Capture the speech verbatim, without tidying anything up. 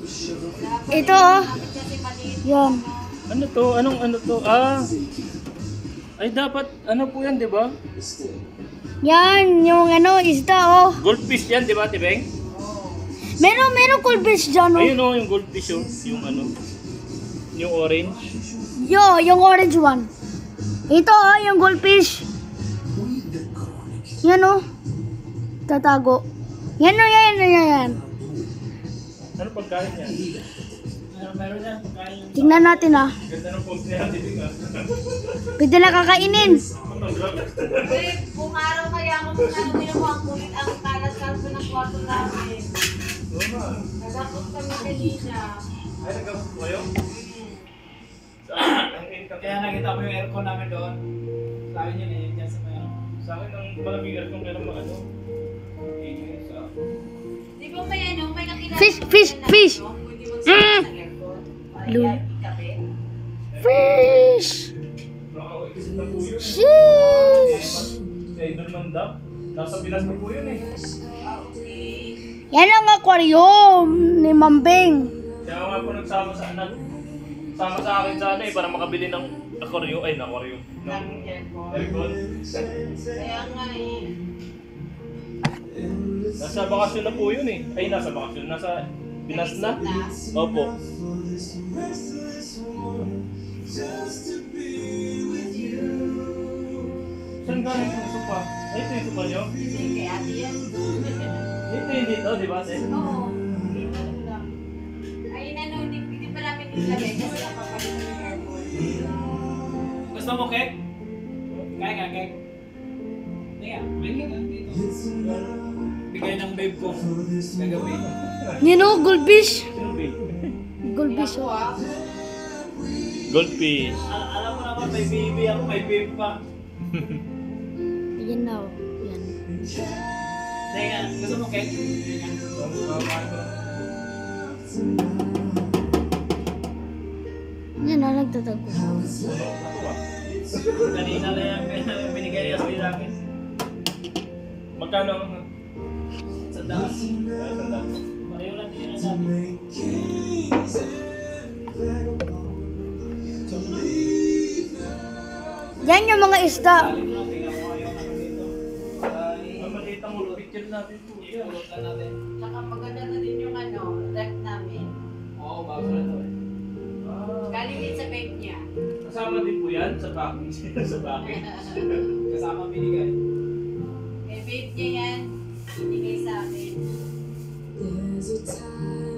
Ito oh. Yan. Ano to? Anong ano to? Ah. Ay dapat ano po yan, 'di ba? Yan, yung ano, isda oh. Goldfish yan, 'di ba, Tibeng? Meron, meron goldfish dyan oh. Ayun oh, yung goldfish oh, yung ano. Yung orange. Yo, yung orange one. Ito oh, yung goldfish. Yan oh. Tatago. Yan oh, yan, yan, yan. Ano pagkain yan? Ano meron yan? Pagkain. Tingnan natin ah. Ganda ng post niya, Tibeng ah. Pwede na kakainin. Kung araw kaya ako kung ano mo ang kulit ang kalat-kalat ng kwarto namin. Nagakot kami kanina. Ay, nagkakot po kayo? Kaya nakita mo yung aircon namin doon. Sa akin yun eh, dyan sa may Sa akin ang malamig aircon pero mga ano. Di ba may ano, may nakilala Fish, fish, fish. Pwede magsama ng aircon. Blue. Kape. Fish. Sheesh. Sa Idol Mandap. Nasa Pinas na po yun eh. Yan ang aquarium ni Ma'am Bhing. Kaya nga po nagsama sa anak. Sama sa akin sa ano eh, para makabili ng aquarium. Ay, ng aquarium. Ng aircon. Kaya nga eh. Nasa bakasyon na po yun eh. Ay, nasa bakasyon. Nasa Pinas na. Opo. Saan galing yung sopa? Ay, ito yung sopa nyo? Hindi, kay ate yan. Ito yung dito, di ba? Ate? Oo. Dito lang. Ayun ano, hindi, hindi pa namin nilagay kasi nakapalit ng airport. Gusto mo cake? Kaya nga cake. Hindi nga, may cake lang dito. Bigay ng babe ko. Kagabi. Yan oh, goldfish. Sino ba? Goldfish Ako oh. ah. Goldfish. Al alam mo naman, may baby ako, may babe pa. Yan na oh. Yan. Hindi nga, gusto mo cake? Hindi nga. Yan na, nagtatago. Kanina na yan, binigay niya sa akin. Magkano? Sa taas. Ay, sandal. Pareho lang din ang sabi. Yan yung mga isda. Sabi ko lang, tingnan mo yung ano dito. Ay, Ang maliit ang picture natin po. iulot na natin. Tsaka maganda na din yung ano, rep namin. Oo, bago na to eh. Galing din sa bag niya. Kasama din po yan sa package. Sa package. Kasama binigay. Kay babe niya yan, binigay sa amin. There's a time